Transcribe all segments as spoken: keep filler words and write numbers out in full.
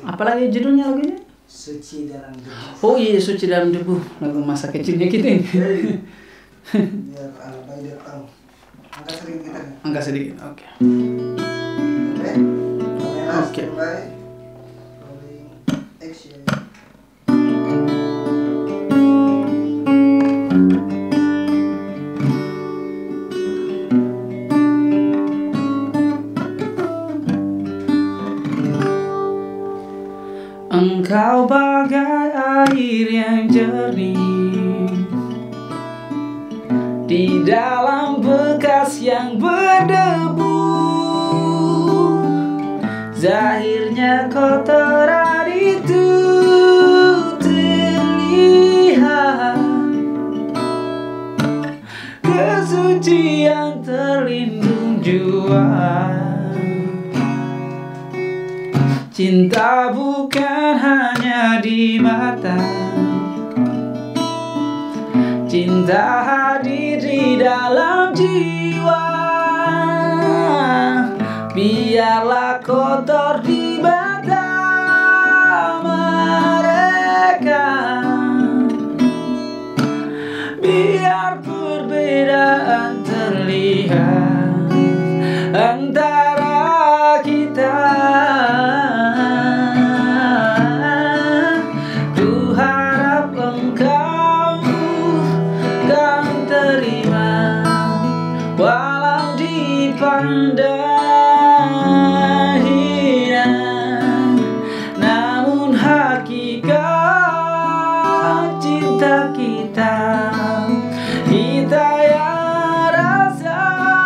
Apalagi judulnya lagunya? Suci dalam debu. Oh iya, Suci Dalam Debu, lagu masa kecilnya kita ini. Biar Alba dia tahu. Angkat sedikit kita. Angkat sedikit, oke. Oke. Kamera Oke. standby. Rolling action. Engkau bagai air yang jernih di dalam bekas yang berdebu. Zahirnya kotoran itu terlihat, kesucian terlindung jua. Cinta bukan hanya di mata, cinta hadir di dalam jiwa. Biarlah kotor di mata mereka, biar perbedaan terlihat antara kita. Walau dipandang hina, namun hakikat cinta kita, kita yang rasa.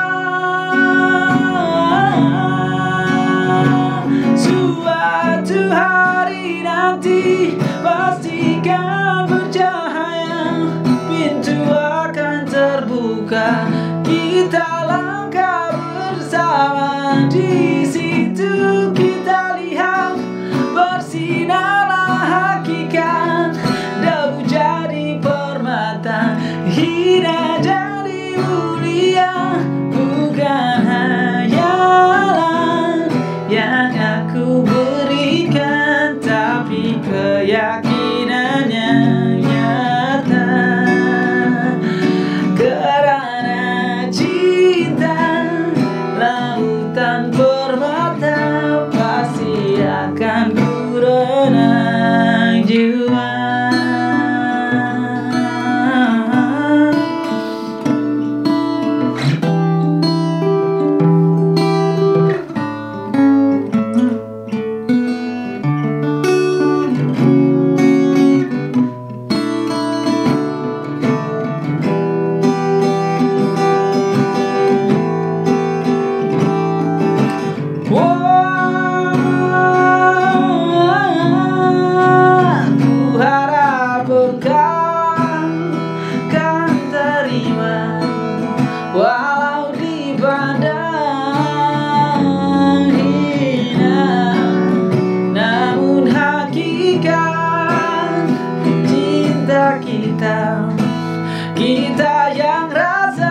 Suatu hari nanti pastikan bercahaya, pintu akan terbuka, kita langkah bersama. Di situ kita lihat bersinarlah hakikat, debu jadi permata, hina jadi mulia. Bukan hayalan yang aku berikan, tapi keyakinannya nyata. Karena cinta lautan permata, pasti akan ku renang jua. Walau dipandang hina, namun hakikat cinta kita, kita yang rasa.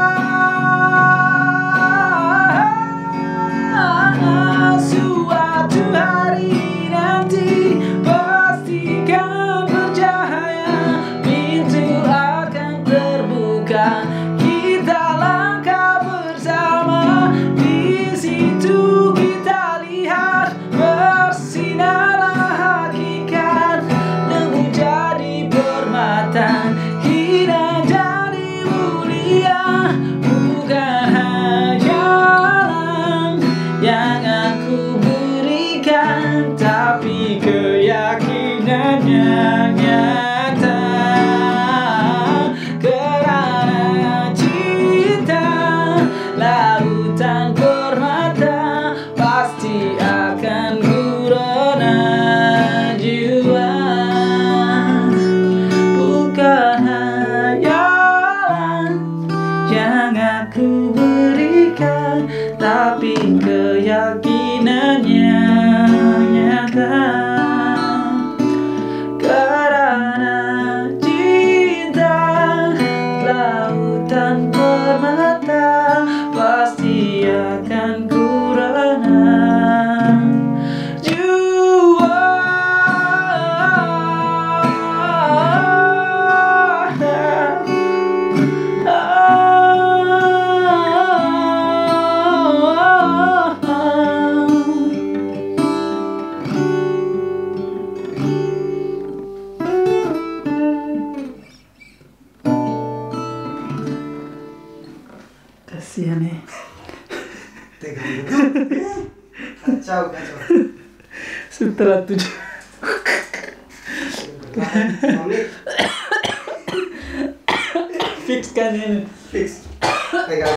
Suatu hari nanti pastikan bercahaya, pintu akan terbuka, kita langkah bersama. Di situ kita lihat bersinarlah hakikat, debu jadi permata, hina jadi mulia. Bukan hayalan yang aku berikan, tapi keyakinannya nyata. Karena cinta lautan permata, pasti akan ku renang jua. Bukan hayalan yang aku berikan, tapi keyakinannya nyata. Karena Kacau, kacau. Setelah tujuh Mami, fix kan ini. fix. Pegang.